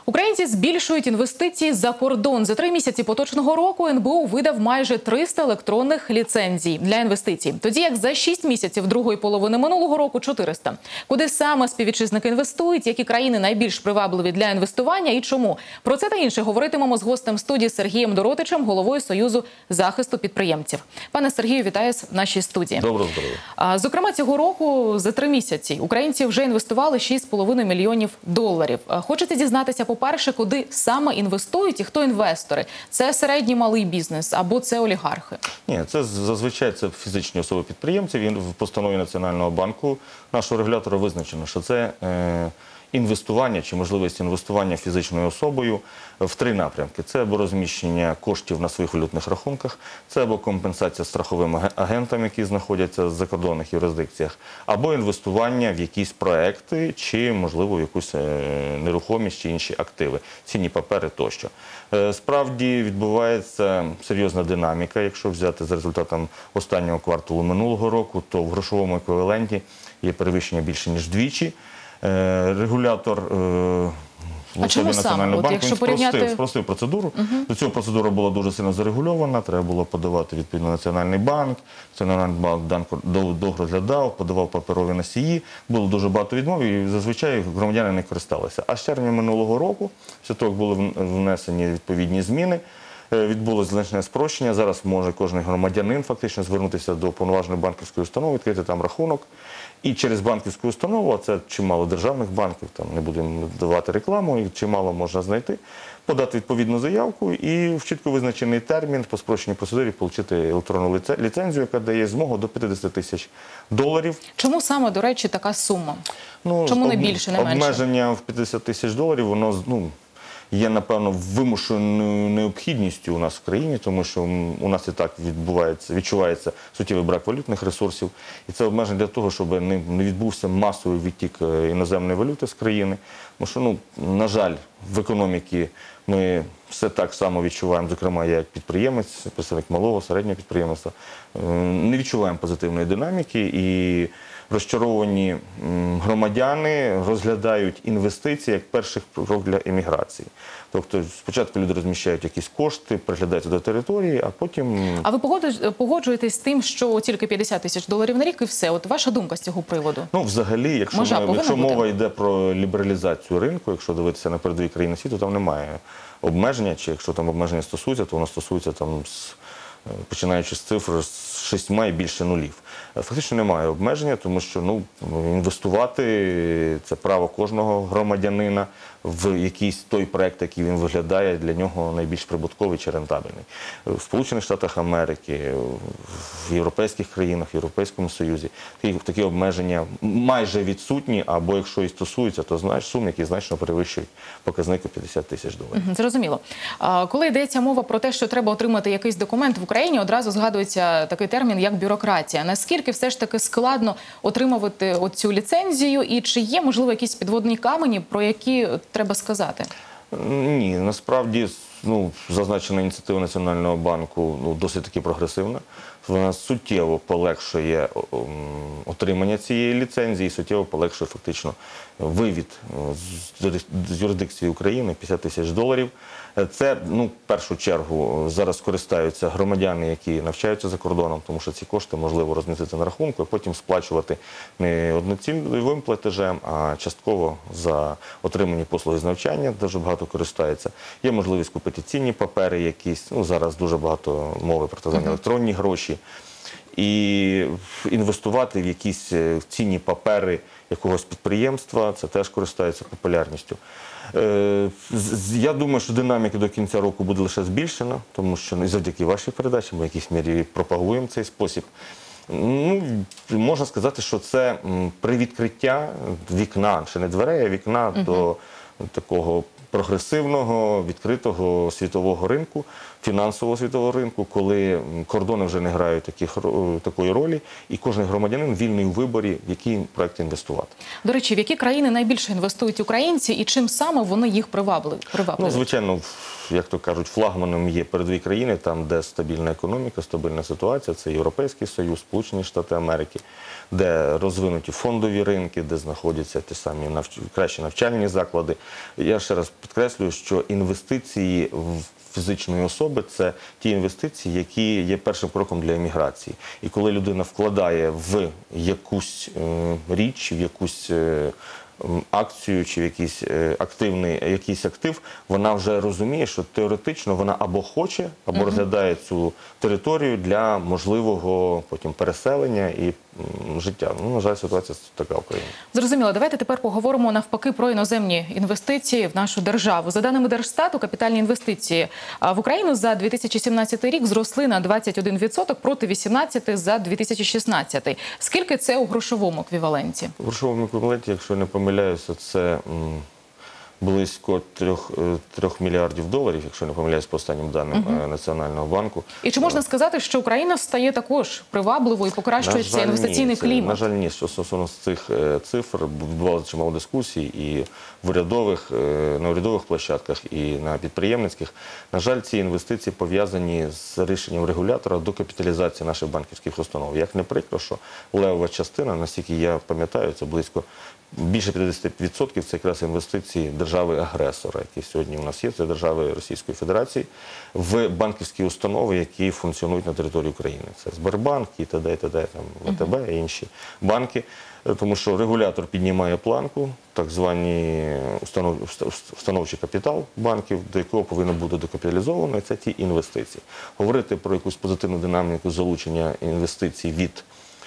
Українці збільшують інвестиції за кордон. За 3 місяці поточного року НБУ видав майже 300 електронних ліцензій для інвестицій. Тоді як за 6 місяців другої половини минулого року – 400. Куди саме співвітчизники інвестують, які країни найбільш привабливі для інвестування і чому? Про це та інше говоритимемо з гостем студії Сергієм Доротичем, головою Союзу захисту підприємців. Пане Сергію, вітаю в нашій студії. Доброго здоров'я. Зокрема, цього року за 3 місяці українці вже інвестували 6,5 мільйонів доларів. Хочете дізнатися, по-перше, куди саме інвестують і хто інвестори? Це середній малий бізнес або це олігархи? Ні, це зазвичай це фізичні особи-підприємці. В постанові Національного банку нашого регулятора визначено, що це інвестування чи можливість інвестування фізичною особою в 3 напрямки. Це або розміщення коштів на своїх валютних рахунках, це або компенсація страховим агентам, які знаходяться в закордонних юрисдикціях, або інвестування в якісь проекти чи, можливо, в якусь нерухомість чи інші активи, цінні папери тощо. Справді відбувається серйозна динаміка. Якщо взяти за результатом останнього кварталу минулого року, то в грошовому еквіваленті є перевищення більше ніж вдвічі. Регулятор в особі Національного банку спростив процедуру. До цього процедура була дуже сильно зарегульована, треба було подавати відповідно Національний банк. Національний банк довго розглядав, подавав паперові носії, було дуже багато відмов і зазвичай громадяни не користалися. А з червня минулого року, після того, як були внесені відповідні зміни, відбулося значне спрощення. Зараз може кожен громадянин фактично звернутися до повноваженої банківської установи, відкрити там рахунок. І через банківську установу, а це чимало державних банків, там не будемо давати рекламу, і чимало можна знайти, подати відповідну заявку і в чітко визначений термін по спрощеній процедурі отримати електронну ліцензію, яка дає змогу до 50 тисяч доларів. Чому саме, до речі, така сума? Чому не більше, не менше? Обмеження в 50 тисяч доларів, воно, є, напевно, вимушеною необхідністю у нас в країні, тому що у нас і так відчувається суттєвий брак валютних ресурсів. І це обмеження для того, щоб не відбувся масовий відтік іноземної валюти з країни. Тому що, на жаль, в економіці ми все так само відчуваємо, зокрема, я як підприємець, представник малого, середнього підприємства, не відчуваємо позитивної динаміки і розчаровані громадяни розглядають інвестиції як перший крок для імміграції. Тобто спочатку люди розміщають якісь кошти, приглядаються до території, а потім… А ви погоджуєтесь з тим, що тільки 50 тисяч доларів на рік і все? От ваша думка з цього приводу? Взагалі, якщо мова йде про лібералізацію ринку, якщо дивитися на передові країни світу, там немає обмеження, чи якщо там обмеження стосується, то воно стосується починаючи з цифр з 6 і більше нулів. Фактично немає обмеження, тому що інвестувати – це право кожного громадянина в якийсь той проект, який він виглядає для нього найбільш прибутковий чи рентабельний. В Сполучених Штатах Америки, в європейських країнах, в Європейському Союзі такі обмеження майже відсутні, або якщо і стосуються, то суми, які значно перевищують показник у 50 тисяч доларів. Зрозуміло. Коли йдеться мова про те, що треба отримати якийсь документ в Україні, одразу згадується такий термін, як бюрократія. Наскільки все ж таки складно отримувати оцю ліцензію і чи є, можливо, якісь підводні камені, про які треба сказати? Ні, насправді зазначена ініціатива Національного банку досить таки прогресивна. Вона суттєво полегшує отримання цієї ліцензії, суттєво полегшує фактично вивід з юрисдикції України 50 тисяч доларів. Це, в першу чергу, зараз скористаються громадяни, які навчаються за кордоном, тому що ці кошти можливо розмістити на рахунку, а потім сплачувати не одноцільовим платежем, а частково за отримані послуги з навчання, дуже багато користаються. Є можливість купити цінні папери якісь, зараз дуже багато мови про так звані електронні гроші, і інвестувати в якісь цінні папери якогось підприємства, це теж користається популярністю. Я думаю, що динаміка до кінця року буде лише збільшена, тому що завдяки вашій передачі ми в якійсь мірі пропагуємо цей спосіб. Можна сказати, що це привідкриття вікна, ще не дверей, а вікна до такого прогресивного, відкритого світового ринку, фінансового світового ринку, коли кордони вже не грають такої ролі, і кожен громадянин вільний у виборі, в який проект інвестувати. До речі, в які країни найбільше інвестують українці і чим саме вони їх привабливі? Звичайно, як то кажуть, флагманом є передові країни, там, де стабільна економіка, стабільна ситуація, це Європейський Союз, Сполучені Штати Америки, де розвинуті фондові ринки, де знаходяться ті самі кращі навчальні заклади. Я ще раз підкреслюю, що інвестиції в фізичної особи – це ті інвестиції, які є першим кроком для еміграції. І коли людина вкладає в якусь річ, в якусь акцію чи в якийсь актив, вона вже розуміє, що теоретично вона або хоче, або розглядає цю територію для можливого потім переселення і життя. Ну, на жаль, ситуація така в Україні. Зрозуміло. Давайте тепер поговоримо навпаки про іноземні інвестиції в нашу державу. За даними Держстату, капітальні інвестиції в Україну за 2017 рік зросли на 21% проти 18% за 2016. Скільки це у грошовому еквіваленті? У грошовому еквіваленті, якщо не помиляюся, це близько 3 мільярдів доларів, якщо не помиляюсь по останнім даним Національного банку. І чи можна сказати, що Україна стає також привабливою і покращується інвестиційний клімат? На жаль, ні. Що стосовно цих цифр, відбувалося чимало дискусій і в на урядових площадках, і на підприємницьких. На жаль, ці інвестиції пов'язані з рішенням регулятора до капіталізації наших банківських установ. Як не прикро, що левова частина, наскільки я пам'ятаю, це більше 50% це якраз інвестиції держави-агресора, які сьогодні у нас є, це держави Російської Федерації, в банківські установи, які функціонують на території України. Це Сбербанк, і т.д., там, ВТБ і інші банки. Тому що регулятор піднімає планку, так звані установчий капітал банків, до якого повинно бути докапіталізовано, і це ті інвестиції. Говорити про якусь позитивну динаміку залучення інвестицій від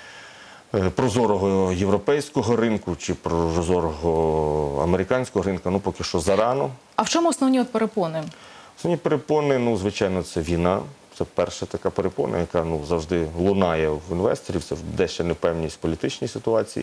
прозорого європейського ринку чи прозорого американського ринку, ну, поки що зарано. А в чому основні перепони? Основні перепони, ну, звичайно, це війна. Це перша така перепона, яка завжди лунає в інвесторів, це дещо непевність в політичній ситуації.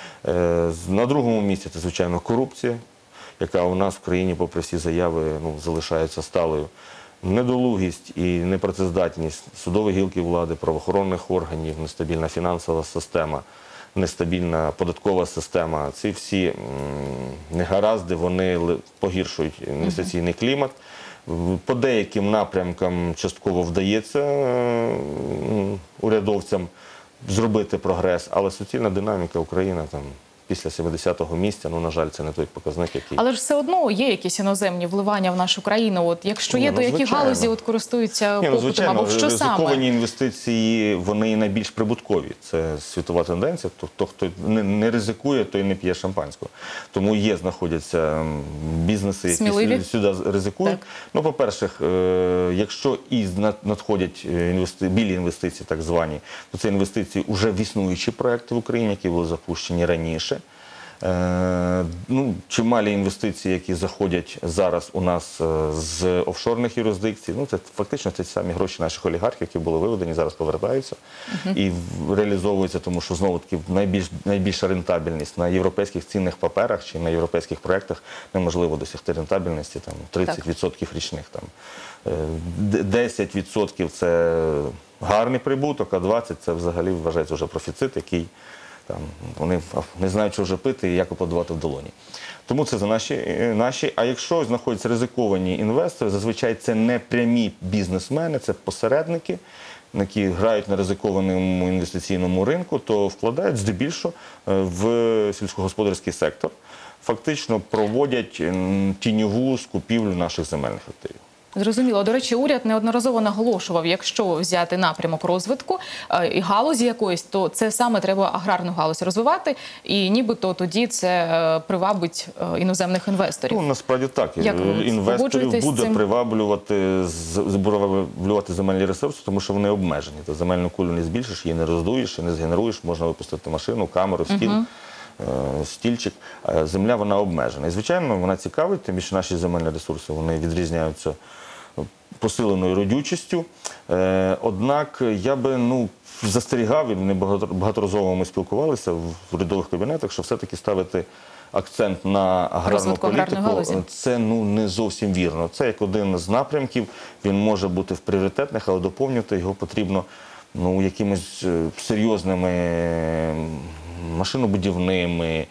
На другому місці це, звичайно, корупція, яка у нас в країні, попри всі заяви, залишається сталою. Недолугість і непрацездатність судової гілки влади, правоохоронних органів, нестабільна фінансова система, нестабільна податкова система. Ці всі негаразди, вони погіршують інвестиційний клімат. По деяким напрямкам частково вдається урядовцям зробити прогрес, але суцільна динаміка України там після 70-го місця, на жаль, це не той показник, який... Але ж все одно є якісь іноземні вливання в нашу країну. От, якщо є, то які галузі користуються попитом, або що саме? Ризиковані інвестиції, вони найбільш прибуткові. Це світова тенденція. Хто не ризикує, той не п'є шампанського. Тому знаходяться бізнеси, які сюди ризикують. Ну, по-перше, якщо і надходять білі інвестиції, так звані, то це інвестиції вже в існуючі проекти в Україні, які були запущені раніше. Чималі інвестиції, які заходять зараз у нас з офшорних юрисдикцій, це фактично ті самі гроші наших олігархів, які були виведені, зараз повертаються і реалізовуються, тому що, знову-таки, найбільша рентабельність на європейських цінних паперах чи на європейських проєктах неможливо досягти рентабельності 30% річних. 10% – це гарний прибуток, а 20% – це взагалі вважається вже профіцит, який вони не знають, що вже пити і як подавати в долоні. Тому це за наші. А якщо знаходяться ризиковані інвестори, зазвичай це не прямі бізнесмени, це посередники, які грають на ризикованому інвестиційному ринку, то вкладають здебільшого в сільськогосподарський сектор. Фактично проводять тіньову скупівлю наших земельних активів. Зрозуміло. До речі, уряд неодноразово наголошував, якщо взяти напрямок розвитку і галузі якоїсь, то це саме треба аграрну галузь розвивати, і нібито тоді це привабить іноземних інвесторів. Насправді так. Інвесторів буде приваблювати земельні ресурси, тому що вони обмежені. Ти земельну кулю не збільшиш, її не роздуєш, не згенеруєш, можна випустити машину, камеру, стільчик. Земля, вона обмежена. І, звичайно, вона цікавить, тим більше наші земельні ресурси, вони відрізняються посиленою родючістю. Однак я би застерігав, і ми багаторазово ми спілкувалися в урядових кабінетах, що все-таки ставити акцент на аграрну політику, це не зовсім вірно. Це як один з напрямків, він може бути в пріоритетних, але доповнювати його потрібно якимись серйозними машинобудівними,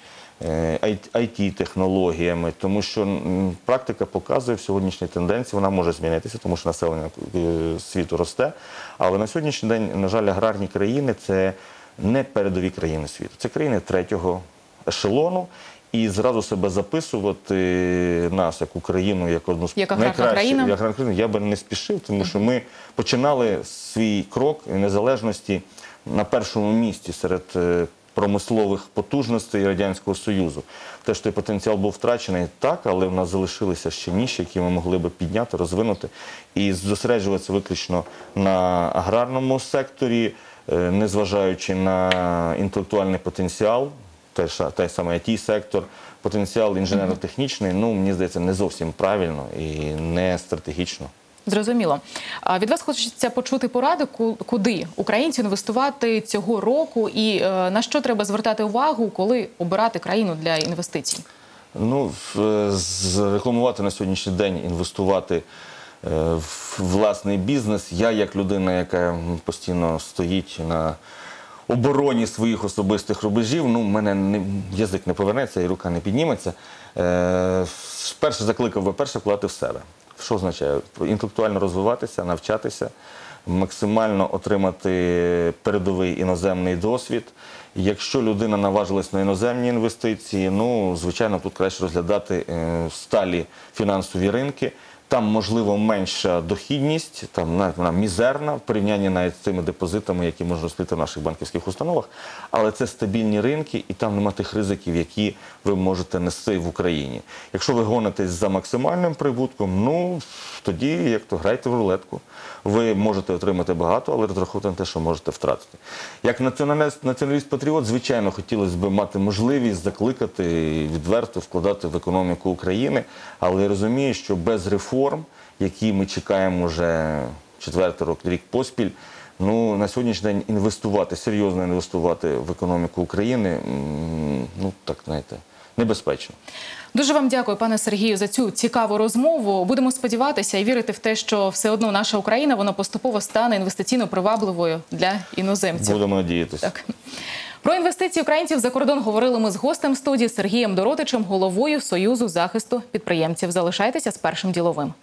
IT-технологіями, тому що практика показує в сьогоднішній тенденції, вона може змінитися, тому що населення світу росте, але на сьогоднішній день, на жаль, аграрні країни – це не передові країни світу, це країни третього ешелону, і зразу себе записувати нас, як Україну, як одну з найкращих, я би не спішив, тому що ми починали свій крок незалежності на першому місці серед промислових потужностей Радянського Союзу. Те, що той потенціал був втрачений, так, але в нас залишилися ще ніші, які ми могли би підняти, розвинути і зосереджуватися виключно на аграрному секторі, незважаючи на інтелектуальний потенціал, той самий IT-сектор, потенціал інженерно-технічний, мені здається, не зовсім правильно і не стратегічно. Зрозуміло. Від вас хочеться почути поради, куди українцю інвестувати цього року і на що треба звертати увагу, коли обирати країну для інвестицій? Рекламувати на сьогоднішній день, інвестувати в власний бізнес. Я, як людина, яка постійно стоїть на обороні своїх особистих рубежів, в мене язик не повернеться і рука не підніметься. Перше закликав би вкладати в себе. Що означає? Інтелектуально розвиватися, навчатися, максимально отримати передовий іноземний досвід. Якщо людина наважилась на іноземні інвестиції, звичайно, тут краще розглядати сталі фінансові ринки. Там, можливо, менша дохідність, там вона мізерна в порівнянні навіть з тими депозитами, які можна розкрити в наших банківських установах, але це стабільні ринки і там немає тих ризиків, які ви можете нести в Україні. Якщо ви гонитесь за максимальним прибутком, тоді, як то, грайте в рулетку. Ви можете отримати багато, але розраховуйте на те, що можете втратити. Як націоналіст-патріот, звичайно, хотілося б мати можливість закликати відверто вкладати в економіку України, але я розумію, що без реформ, які ми чекаємо вже 4-й рік поспіль, на сьогоднішній день серйозно інвестувати в економіку України, небезпечно. Дуже вам дякую, пане Сергію, за цю цікаву розмову. Будемо сподіватися і вірити в те, що все одно наша Україна, вона поступово стане інвестиційно привабливою для іноземців. Будемо надіятися. Так. Про інвестиції українців за кордон говорили ми з гостем студії Сергієм Доротичем, головою Союзу захисту підприємців. Залишайтеся з Першим діловим.